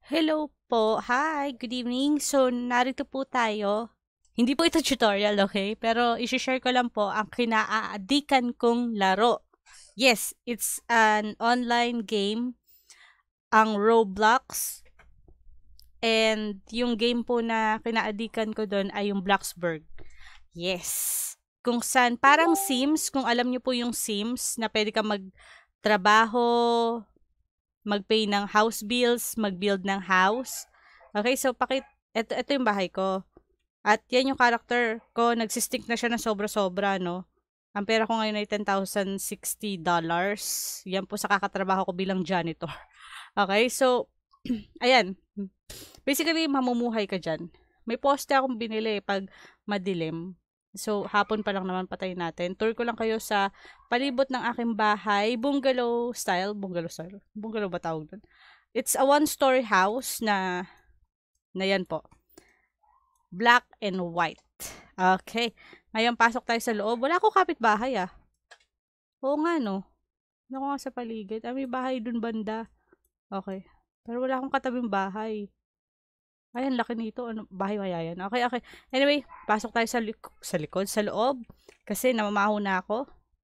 Hello po. Hi, good evening. So, narito po tayo. Hindi po ito tutorial, okay? Pero isi-share ko lang po ang kinaaadikan kong laro. Yes, it's an online game, ang Roblox. And yung game po na kinaadikan ko doon ay yung BloxBurg. Yes. Kung saan, parang Sims, kung alam niyo po yung Sims, na pwede ka magtrabaho, mag-pay ng house bills, mag-build ng house. Okay, so ito yung bahay ko. At yan yung character ko, nagsistink na siya ng sobra-sobra, no? Ang pera ko ngayon ay $10,060. Yan po sa kakatrabaho ko bilang janitor. Okay, so, ayan. Basically, mamumuhay ka dyan. May poste akong binili pag madilim. So, hapon pa lang naman patayin natin. Tour ko lang kayo sa palibot ng aking bahay. Bungalow style. Bungalow style. Bungalow ba tawag doon? It's a one-story house na yan po. Black and white. Okay. Ngayon, pasok tayo sa loob. Wala akong kapitbahay ah. Oo nga no. Ano ko nga sa paligid. May bahay dun banda. Okay. Pero wala akong katabing bahay. Ayan, laki nito. Ano, bahay kaya yan? Okay, okay. Anyway, pasok tayo sa likod, sa loob. Kasi namamaho na ako.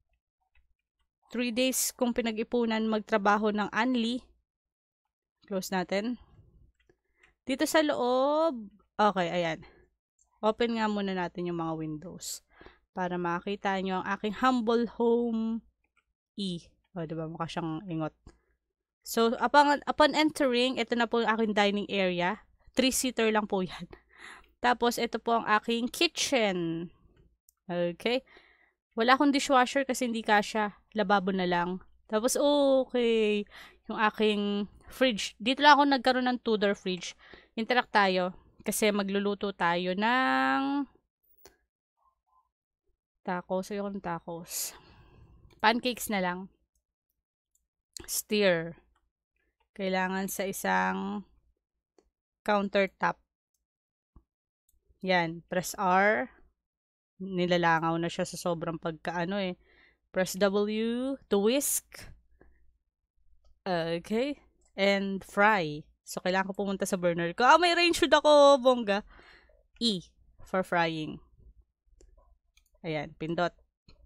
3 days kung pinag-ipunan magtrabaho ng Anli. Close natin. Dito sa loob. Okay, ayan. Open nga muna natin yung mga windows. Para makita nyo ang aking humble home E. O, diba? Mukha siyang ingot. So, upon entering, ito na po yung aking dining area. 3-seater lang po yan. Tapos, ito po ang aking kitchen. Okay. Wala akong dishwasher kasi hindi kasya. Lababo na lang. Tapos, okay. Yung aking fridge. Dito lang ako nagkaroon ng two-door fridge. Interact tayo. Kasi magluluto tayo ng tacos. Ayoko ng tacos. Pancakes na lang. Stir. Kailangan sa isang countertop. Yan. Press R. Nilalangaw na siya sa sobrang pagkaano eh. Press W to whisk. Okay. And fry. So, kailangan ko pumunta sa burner ko. May range hood ako, bongga. E for frying. Ayan, pindot.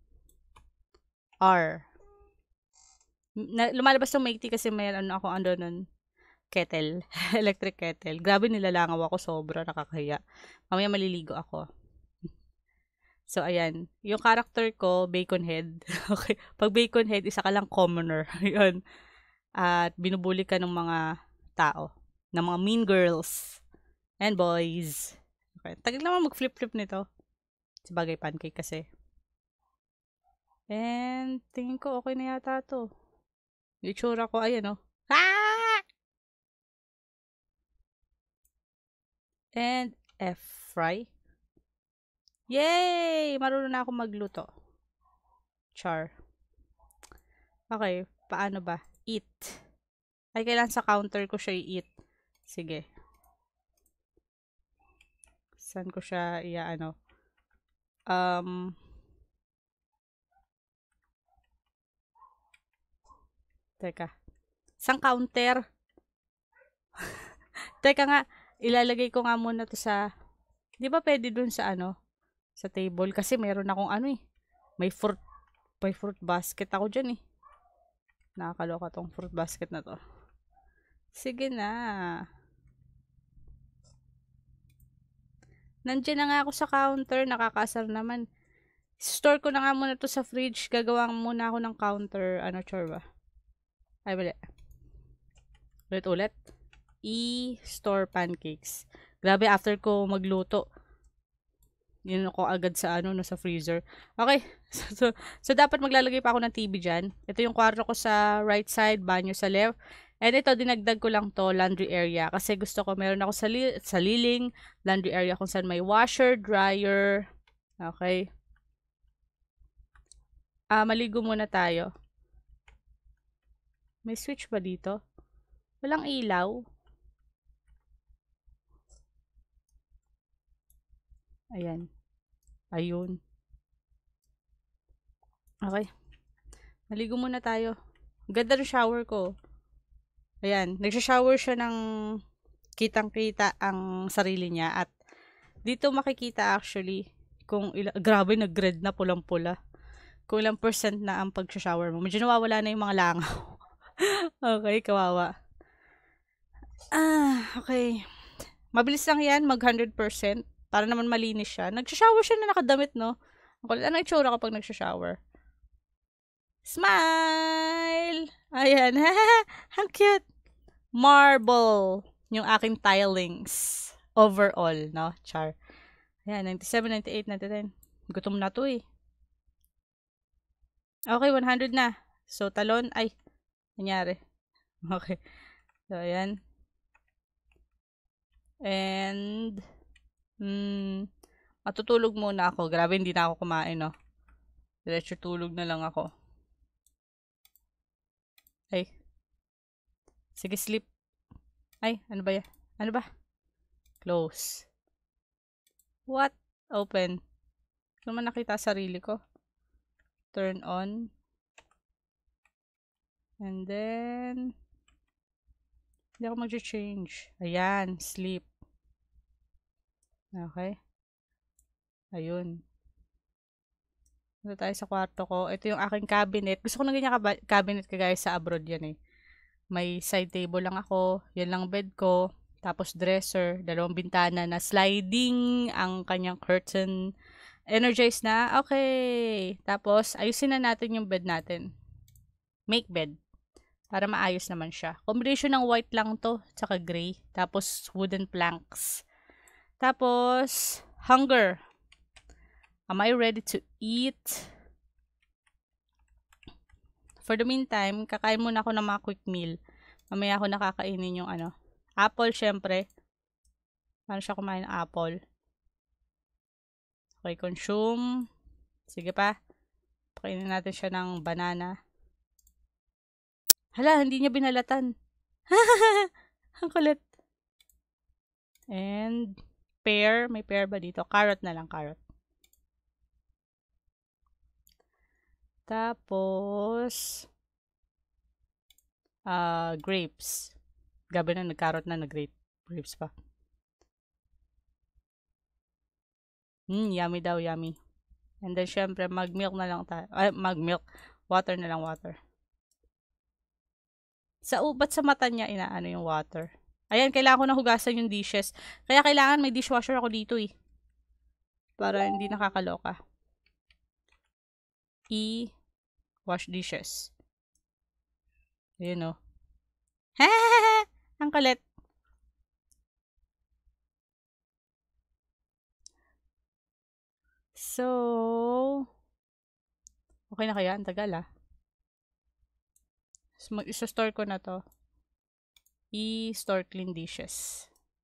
R. Lumalabas yung maigti kasi may ako nun. Kettle. Electric kettle. Grabe nilalangaw ako, sobra nakakahiya. Mamaya maliligo ako. So, ayan. Yung character ko, bacon head. Okay. Pag bacon head, isa ka lang commoner. Yun. At binubuli ka ng mga tao. Ng mga mean girls. And boys. Okay. Tagal naman mag-flip-flip nito. Sabagay pancake kasi. And, tingin ko okay na yata to. Yung itsura ko, ayan o. Ah! And, F-fry. Yay! Marunong na ako magluto. Char. Okay, paano ba? Eat. Ay, kailan sa counter ko siya i-eat. Sige. Saan ko siya ano? Teka. Sang counter? Teka nga, ilalagay ko nga muna to sa, di ba pwede dun sa sa table? Kasi meron akong eh. May fruit basket ako dyan eh. Nakakaloka tong fruit basket na to. Sige na. Nandiyan na nga ako sa counter. Nakakasar naman. Store ko na nga muna to sa fridge. Gagawa muna ako ng counter. Ano, chore ba? Ay, bali. Ulit. Store pancakes. Grabe, after ko magluto. Yun ako agad sa sa freezer. Okay. So, dapat maglalagay pa ako ng TV dyan. Ito yung kwarto ko sa right side, banyo sa left. And ito, dinagdag ko lang to, laundry area. Kasi gusto ko, meron ako sa liling, laundry area kung saan may washer, dryer. Okay. Maligo muna tayo. May switch ba dito? Walang ilaw. Ayan. Ayun. Okay. Maligo muna tayo. Ganda ng shower ko. Ayan. Nagsha-shower siya ng kitang-kita ang sarili niya at dito makikita actually kung grabe nag-red na pulang-pula. Kung ilang percent na ang pag-shower mo. Medyo nawawala na yung mga langaw. Okay, kawawa. Okay. Mabilis lang yan, mag 100%. Para naman malinis siya. Nag-shower siya na nakadamit, no? Ano itsura kapag nag-shower? Smile! Ayan. Ang cute. Marble. Yung aking tilings. Overall, no? Char. Ayan, 97, 98, 99. Gutom na to eh. Okay, 100 na. So, talon. Ay, nangyari. Okay. So, ayan. And, matutulog muna ako. Grabe, hindi na ako kumain, no? Diretso tulog na lang ako. Ay. Sige, sleep. Ay, ano ba yan? Ano ba? Close. What? Open. Ano man nakita sarili ko? Turn on. And then, hindi ako mag-change. Ayan, sleep. Okay. Ayun. Punta tayo sa kwarto ko. Ito yung aking cabinet. Gusto ko ng ganyan cabinet kagaya sa abroad yan eh. May side table lang ako. Yan lang bed ko. Tapos dresser. 2 bintana na sliding ang kanyang curtain. Energized na. Okay. Tapos, ayusin na natin yung bed natin. Make bed. Para maayos naman siya. Combination ng white lang to. Tsaka gray. Tapos, wooden planks. Tapos, hunger. Am I ready to eat? For the meantime, kakain muna ako ng mga quick meal. Mamaya ako nakakainin yung apple, syempre. Paano siya kumain ng apple? Okay, consume. Sige pa. Pakainin natin siya ng banana. Hala, hindi niya binalatan. Ang kulit. And, pear. May pear ba dito? Carrot na lang, carrot. Tapos, grapes. Gabi na, nag-carrot na, nag-grapes pa. Yummy daw, yummy. And then, syempre, mag-milk na lang tayo. Ay, mag-milk. Water na lang, water. Ba't sa mata niya inaano yung water? Ayan, kailangan ko na hugasan yung dishes. Kaya kailangan may dishwasher ako dito eh. Para hindi nakakaloka. Wash dishes. Ayun o. Ang kulit. So, okay na kaya? Ang tagal ah. So, isa-store ko na to. I-store clean dishes.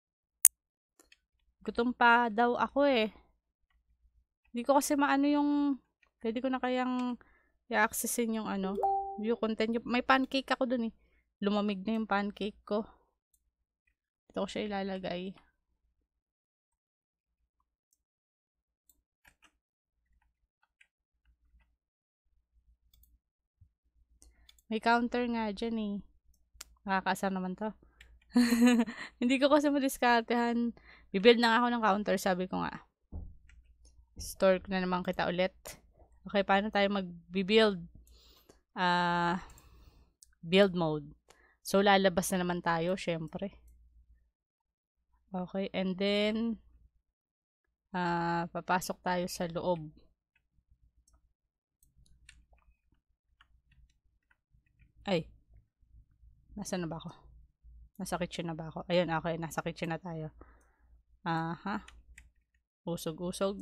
Gutom pa daw ako eh. Hindi ko kasi maano yung, pwede ko na kayang i-accessin yung view content. May pancake ako dun eh. Lumamig na yung pancake ko. Dito ko siya ilalagay. May counter nga dyan eh. Nakakaasar naman to. Hindi ko kasi madiskartehan. Bibuild na ako ng counter, sabi ko nga. Store ko na naman kita ulit. Okay, paano tayo mag-build? Build mode. So, lalabas na naman tayo, syempre. Okay, and then, papasok tayo sa loob. Ay, nasa na ba ako? Nasa kitchen na ba ako? Ayun, okay, nasa kitchen na tayo. Usog-usog.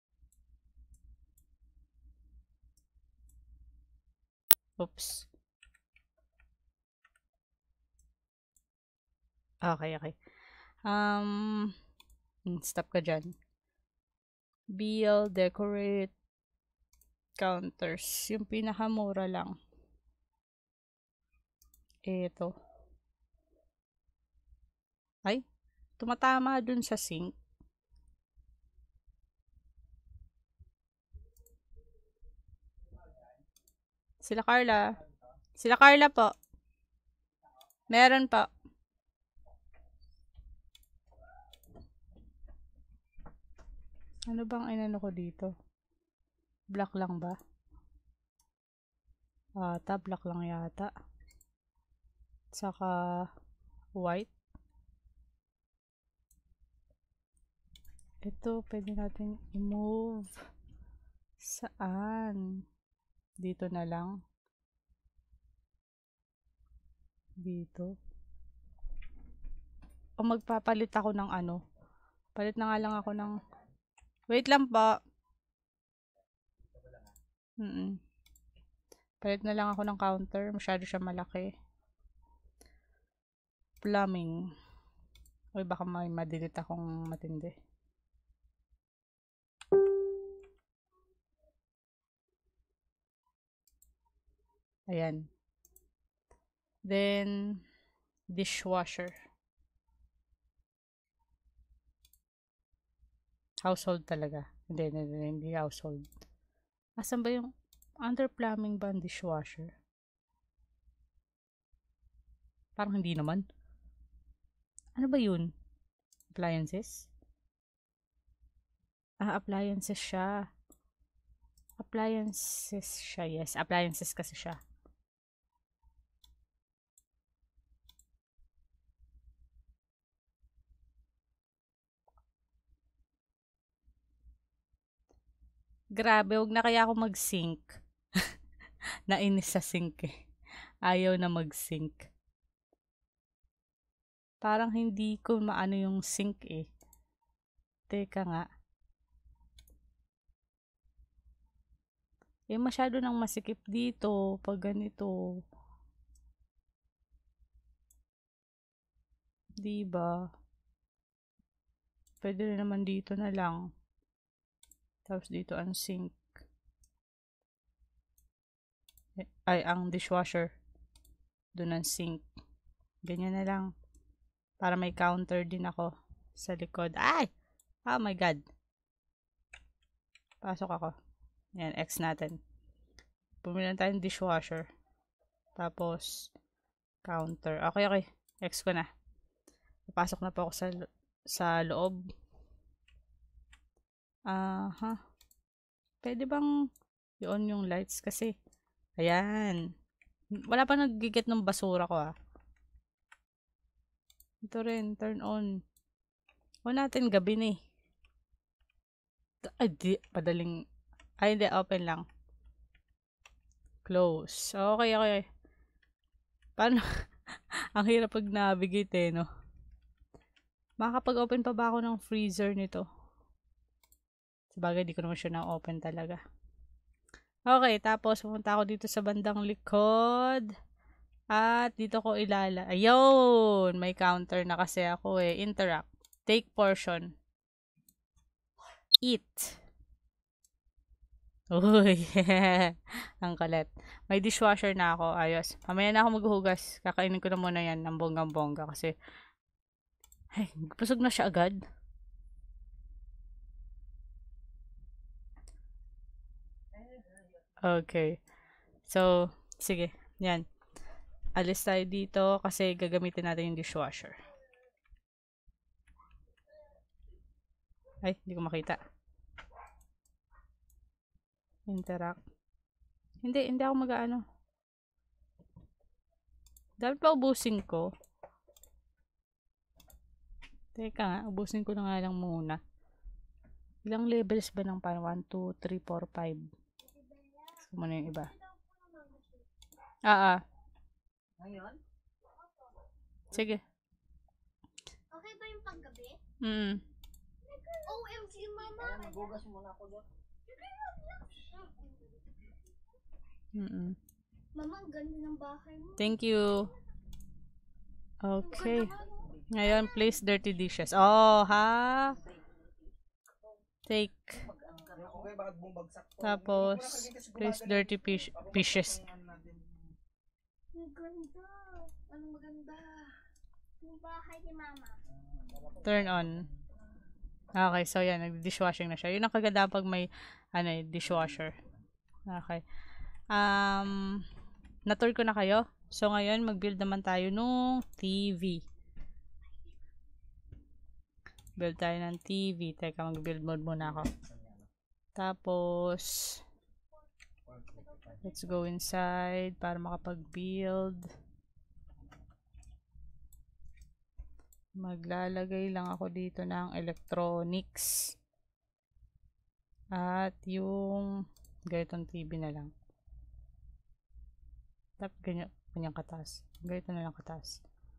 Oops. Okay. Stop ka dyan. Build, decorate, counters. Yung pinakamura lang. Ito. Ay, tumatama dun sa sink. Sila Carla po. Meron po. Ano bang inano ko dito? Black lang ba? Black lang yata. Saka white. Ito, pwede natin i-move. Saan? Dito na lang. Dito. O magpapalit ako ng ano. Palit na nga lang ako ng... Wait lang po. Palit na lang ako ng counter. Masyado siya malaki. Plumbing. Uy, baka may madelete akong matindi. Ayan. Then, dishwasher. Household talaga. Hindi household. Asan ba yung under plumbing ba ang dishwasher? Parang hindi naman. Ano ba yun? Appliances? Appliances siya. Appliances siya, yes. Appliances kasi siya. Grabe, huwag na kaya ako mag-sync. Nainis sa sync eh. Ayaw na mag-sync. Parang hindi ko maano yung sync eh. Teka nga. Eh, masyado nang masikip dito pag ganito. Diba? Pwede rin naman dito na lang. Tapos dito ang sink. Ay, ang dishwasher. Doon ang sink. Ganyan na lang. Para may counter din ako sa likod. Ay! Oh my God. Pasok ako. Yan, X natin. Bumili na tayong dishwasher. Tapos, counter. Okay. X ko na. Papasok na po ako sa loob. Pwede bang i-on yung lights kasi ayan. Wala pa nagigit ng basura ko Ito rin, turn on. On natin gabi na eh. Ay, padaling. Ay, hindi, open lang. Close. Okay. Paano? Ang hirap pag navigate eh, no? Makakapag-open pa ba ako ng freezer nito? Sabagay, di ko naman siya na-open talaga. Okay, tapos pumunta ako dito sa bandang likod. At dito ko Ayun! May counter na kasi ako eh. Interact. Take portion. Eat. Uy, ang kalat. May dishwasher na ako. Ayos. Mamaya na ako maghuhugas. Kakainin ko na muna yan ng bonggang-bongga kasi ay, busog na siya agad. Okay. So, sige. Yan. Alis tayo dito kasi gagamitin natin yung dishwasher. Ay, hindi ko makita. Interact. Hindi ako mag-ano. Dapat pa ubusin ko. Teka nga, ubusin ko na nga lang muna. Ilang levels ba ng pan? 1, 2, 3, 4, 5. Gusto mo na yung iba. Ngayon? Sige. Okay ba yung paggabi? OMG, mama. Magugas muna ako doon. Mama, ang ganda ng bahay mo. Thank you. Okay. Ngayon, place dirty dishes. Oh, ha? Take. Tapos, place dirty fishes. Maganda. Anong maganda? Yung bahay ni mama. Turn on. Okay, so yan, nag-dishwashing na siya. Yun ang kaganda pag may dishwasher. Okay. Na-tour ko na kayo. So, ngayon, mag-build naman tayo nung TV. Build tayo ng TV. Teka, mag-build mode muna ako. Tapos, let's go inside para makapag-build. Maglalagay lang ako dito ng electronics. At yung ganitong TV na lang. Tapos ganyan kataas. Ganito na lang kataas.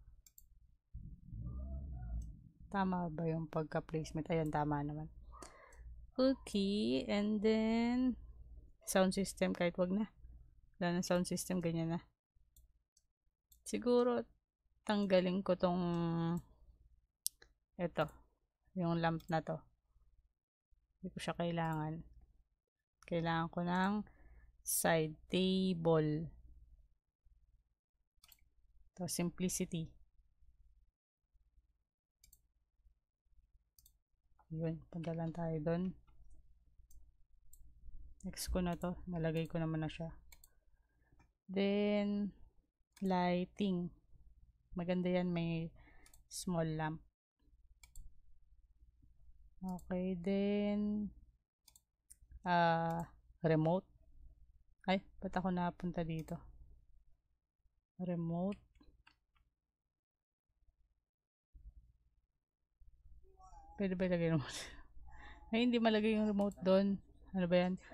Tama ba yung pagka-placement? Ayan, tama naman. Okay, and then sound system, kahit wag na. Wala na sound system, ganyan na. Siguro, tanggalin ko tong ito, yung lamp na to. Hindi ko siya kailangan. Kailangan ko ng side table. To simplicity. Yun, punta lang tayo doon. Next ko na to. Nalagay ko naman na siya. Then, lighting. Maganda yan, may small lamp. Okay, then, remote. Ay, ba't ako napunta dito? Remote. Pwede ba ilagay remote? Ay, hindi malagay yung remote doon. Ano ba yan?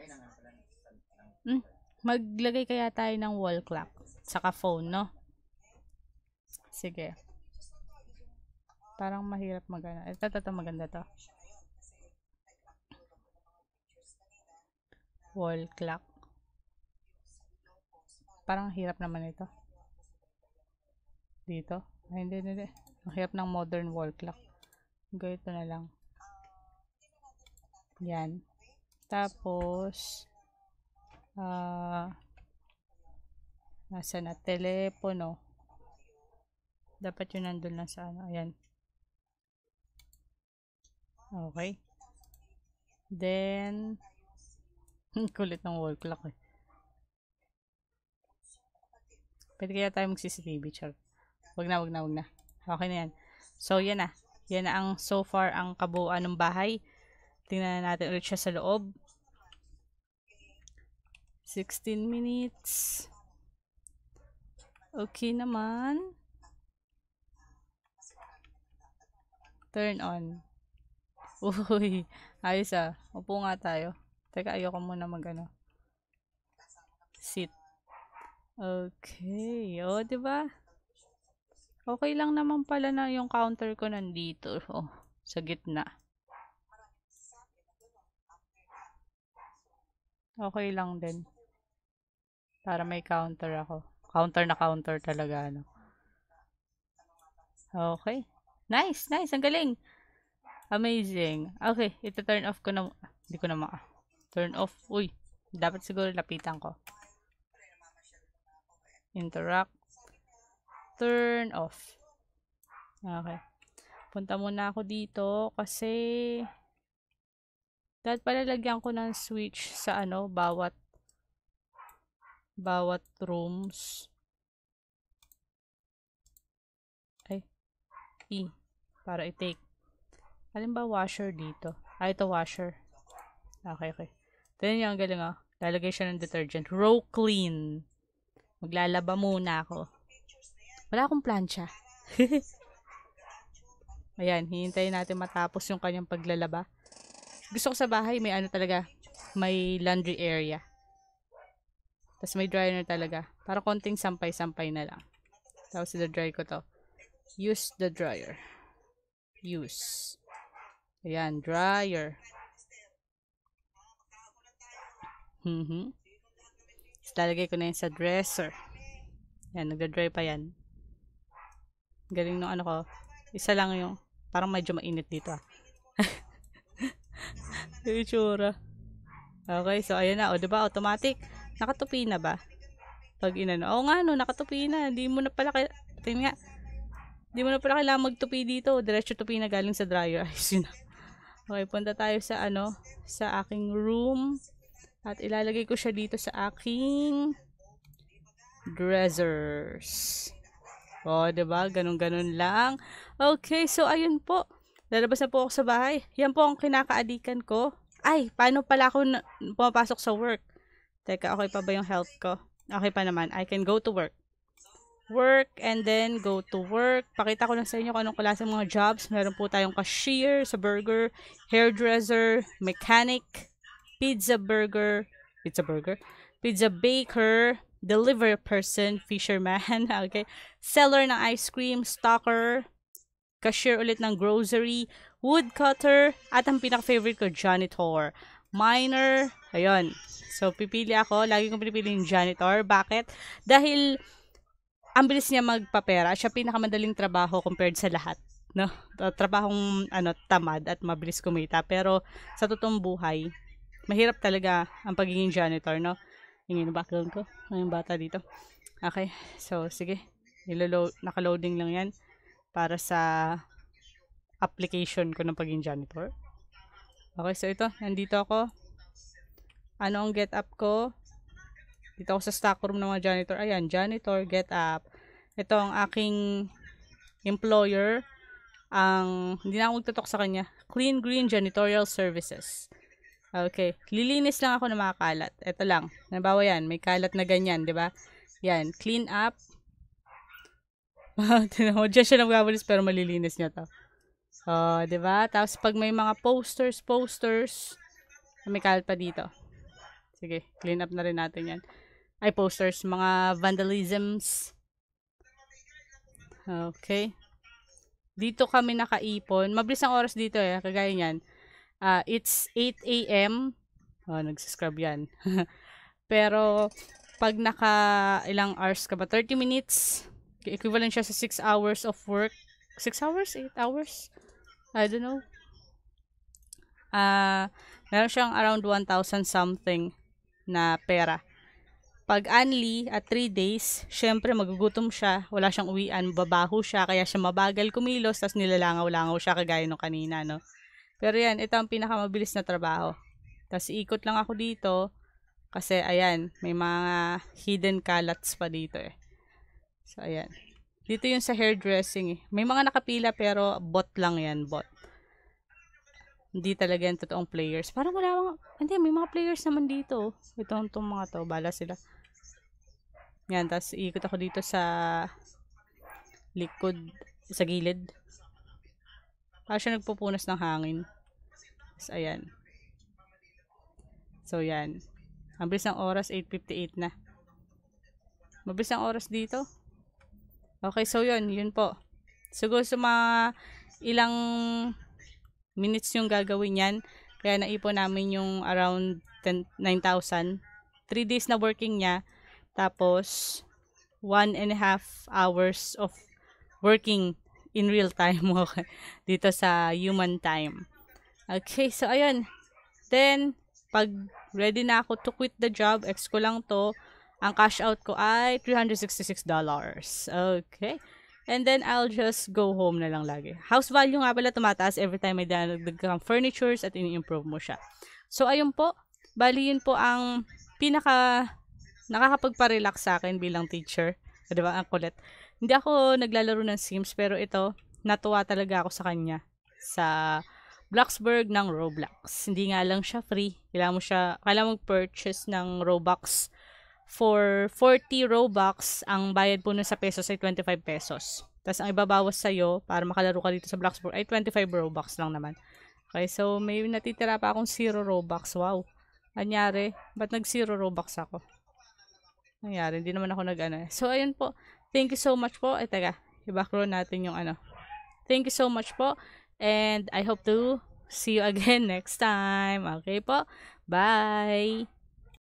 Maglagay kaya tayo ng wall clock. Saka phone, no? Sige. Parang mahirap magana. Ito, maganda to. Wall clock. Parang hirap naman ito. Dito. Ay, hindi. Ang hirap ng modern wall clock. Ganito na lang. Yan. Tapos, nasa na? Telepono. Dapat yun nandun lang sa ano. Ayan. Okay. Then, kulit ng wall clock eh. Pwede kaya tayo mag-CCTV, char. Wag na. Okay na yan. So, yan na. Yan na ang so far ang kabuuan ng bahay. Tingnan natin ulit siya sa loob. 16 minutes. Okay naman. Turn on. Uy, ayos ah. Upo nga tayo. Teka, ayoko muna mag-ano. Sit. Okay. O, diba? Okay lang naman pala na yung counter ko nandito. Oh, sa gitna. Okay lang din. Para may counter ako. Counter na counter talaga, ano. Okay. Nice. Ang galing. Amazing. Okay, ito turn off ko na. Hindi ko na turn off. Uy, dapat siguro lapitan ko. Interact. Turn off. Okay. Punta muna ako dito kasi dapat pala lagyan ko ng switch sa ano, bawat rooms. Ay. Para i-take. Alin ba washer dito? Ito washer. Okay. Tignan nyo, ang galing oh. Lalagay siya ng detergent. Row clean. Maglalaba muna ako. Wala akong plancha. Ayan, hihintayin natin matapos yung kanyang paglalaba. Gusto ko sa bahay, may ano talaga, may laundry area. Tapos may dryer talaga. Para konting sampay-sampay na lang. Tapos i-dry ko to. Use the dryer. Use. Ayan, dryer. Tapos lalagay ko na yun sa dresser. Ayan, nagda-dry pa yan. Galing nung ano ko. Isa lang yung, parang medyo mainit dito ah. Yung itsura. Okay, so ayan na. O, diba, automatic. Nakatupi na ba? Pag inano. Oo nga, no, nakatupi na. Hindi mo na pala tingnan nga. Hindi mo na pala kailangan magtupi dito. Diretso tupi na galing sa dryer. Ayos yun. Okay, punta tayo sa ano, sa aking room. At ilalagay ko siya dito sa aking dressers. O, diba? Ganun-ganun lang. Okay, so ayun po. Lalabas na po ako sa bahay. Yan po ang kinakaadikan ko. Ay, paano pala ako pumapasok sa work? Teka, okay pa ba yung health ko? Okay pa naman. I can go to work. Work and then go to work. Pakita ko lang sa inyo kung anong klase mga jobs. Meron po tayong cashier sa burger, hairdresser, mechanic, pizza baker, delivery person, fisherman, okay, seller ng ice cream, stocker, cashier ulit ng grocery, woodcutter, at ang pinaka-favorite ko, janitor, miner, ayun. So, pipili ako. Lagi kong pinipili yung janitor. Bakit? Dahil ang bilis niya magpapera. Siya pinakamadaling trabaho compared sa lahat. No? Trabahong tamad at mabilis kumita. Pero sa totoong buhay, mahirap talaga ang pagiging janitor, no? Yung background ko. Yung bata dito. Okay. So, sige. Naka-loading lang yan para sa application ko ng pagiging janitor. Okay. So, ito. Nandito ako. Ano ang get up ko? Dito ako sa stock room ng mga janitor. Ayan, janitor, get up. Ito ang aking employer. Hindi na ako magtutok sa kanya. Clean Green Janitorial Services. Okay. Lilinis lang ako ng mga kalat. Ito lang. Nabawa yan. May kalat na ganyan, di ba? Yan. Clean up. Tinan mo, dyan siya nagwawalis pero malilinis niya to. Di ba? Tapos pag may mga posters, may kalat pa dito. Sige, clean up na rin natin yan. Ay, posters, mga vandalisms. Okay. Dito kami nakaipon. Mabilis ang oras dito eh, kagaya niyan. It's 8 a.m. Nagsascrub yan. Pero, pag ilang hours ka ba? 30 minutes. Equivalent siya sa 6 hours of work. 6 hours? 8 hours? I don't know. Meron siyang around 1,000 something na pera. Pag only at 3 days, syempre magugutom siya, wala siyang uwian, babaho siya, kaya siya mabagal kumilos, tas nilalangaw-langaw siya kagaya nung kanina, no? Pero yan, ito ang pinakamabilis na trabaho. Tas ikot lang ako dito, kasi ayan, may mga hidden calats pa dito eh. So ayan. Dito yung sa hairdressing eh. May mga nakapila pero bot lang yan, bot. Hindi talaga yan totoong players. Parang hindi, may mga players naman dito. Itong mga to, bala sila. Yan, tapos ikot ako dito sa likod, sa gilid. Parang siya nagpupunas ng hangin. Tapos ayan. So yan. Ang bilis ng oras, 8:58 na. Mabilis ang oras dito. Okay, so yun po. Siguro sa mga ilang minutes yung gagawin yan. Kaya naipon namin yung around 9,000. 3 days na working niya. Tapos, 1.5 hours of working in real time. Okay. Dito sa human time. Okay, so ayun. Then, pag ready na ako to quit the job, ko lang to. Ang cash out ko ay $366. Okay. And then, I'll just go home na lang lagi. House value nga pala tumataas every time may dadagdag kang furnitures at ini-improve mo siya. So, ayun po. Bali, yun po ang nakakapagpa-relax sa akin bilang teacher. Diba? Ang kulit. Hindi ako naglalaro ng Sims, pero ito, natuwa talaga ako sa kanya. Sa BloxBurg ng Roblox. Hindi nga lang siya free. Kailangan mo purchase ng Robux. For 40 Robux, ang bayad po nun sa pesos ay 25 pesos. Tapos ang ibabawas sa'yo, para makalaro ka dito sa BloxBurg, ay 25 Robux lang naman. Okay, so may natitira pa akong 0 Robux. Wow. Anyari? Ba't nag-0 Robux ako? Nangyari, hindi naman ako So, ayun po. Thank you so much po. Ay, teka. I-background natin yung Thank you so much po. And I hope to see you again next time. Okay po. Bye!